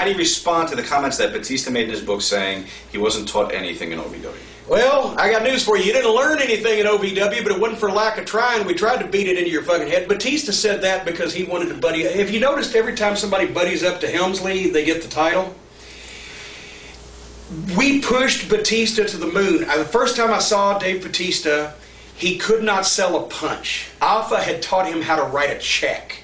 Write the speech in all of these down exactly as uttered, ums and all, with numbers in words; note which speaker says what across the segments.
Speaker 1: how do you respond to the comments that Batista made in his book saying he wasn't taught anything in O V W?
Speaker 2: Well, I got news for you. You didn't learn anything in O V W, but it wasn't for lack of trying. We tried to beat it into your fucking head. Batista said that because he wanted to buddy. Have you noticed every time somebody buddies up to Helmsley, they get the title? We pushed Batista to the moon. The first time I saw Dave Batista, he could not sell a punch. Alpha had taught him how to write a check.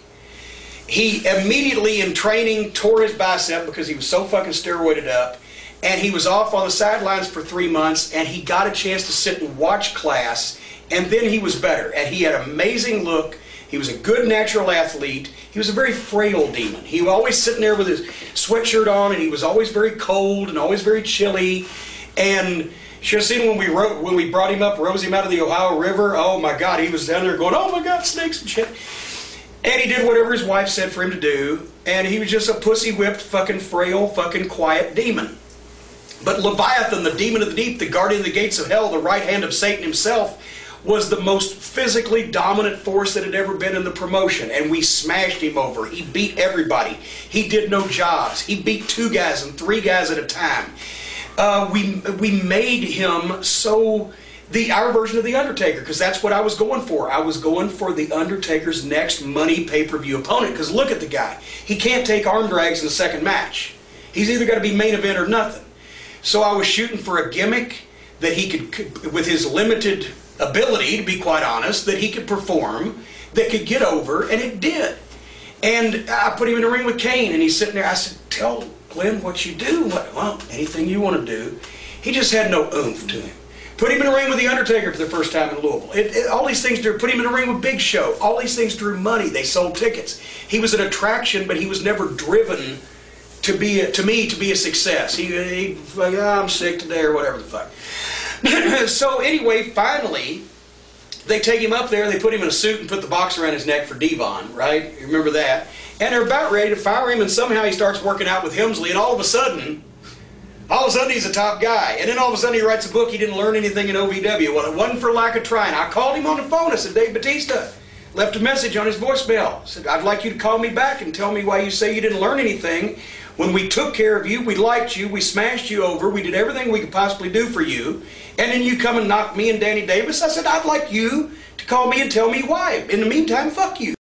Speaker 2: He immediately in training tore his bicep because he was so fucking steroided up, and he was off on the sidelines for three months, and he got a chance to sit and watch class, and then he was better. And he had an amazing look. He was a good natural athlete. He was a very frail demon. He was always sitting there with his sweatshirt on, and he was always very cold and always very chilly. And you should have seen when we wrote, when we brought him up, rose him out of the Ohio River. Oh my God, he was down there going, oh my God, snakes and shit. And he did whatever his wife said for him to do, and he was just a pussy-whipped, fucking frail, fucking quiet demon. But Leviathan, the demon of the deep, the guardian of the gates of hell, the right hand of Satan himself, was the most physically dominant force that had ever been in the promotion, and we smashed him over. He beat everybody. He did no jobs. He beat two guys and three guys at a time. Uh, we we made him so the our version of the Undertaker, because that's what I was going for. I was going for the Undertaker's next money pay-per-view opponent. Because look at the guy. He can't take arm drags in the second match. He's either got to be main event or nothing. So I was shooting for a gimmick that he could, with his limited ability, to be quite honest, that he could perform, that could get over, and it did. And I put him in the ring with Kane, and he's sitting there. I said, tell Glenn what you do. What, well, anything you want to do. He just had no oomph to him. Put him in a ring with The Undertaker for the first time in Louisville. It, it, all these things drew. Put him in a ring with Big Show. All these things drew money. They sold tickets. He was an attraction, but he was never driven to be a, to me to be a success. He, he like, oh, I'm sick today or whatever the fuck. So anyway, finally, they take him up there. They put him in a suit and put the box around his neck for Devon, right? You remember that? And they're about ready to fire him, and somehow he starts working out with Helmsley, and all of a sudden, all of a sudden he's a top guy. And then all of a sudden he writes a book. He didn't learn anything in O V W. Well, it wasn't for lack of trying. I called him on the phone. I said, Dave Batista, left a message on his voicemail. I said, I'd like you to call me back and tell me why you say you didn't learn anything. When we took care of you, we liked you, we smashed you over, we did everything we could possibly do for you, and then you come and knock me and Danny Davis. I said, I'd like you to call me and tell me why. In the meantime, fuck you.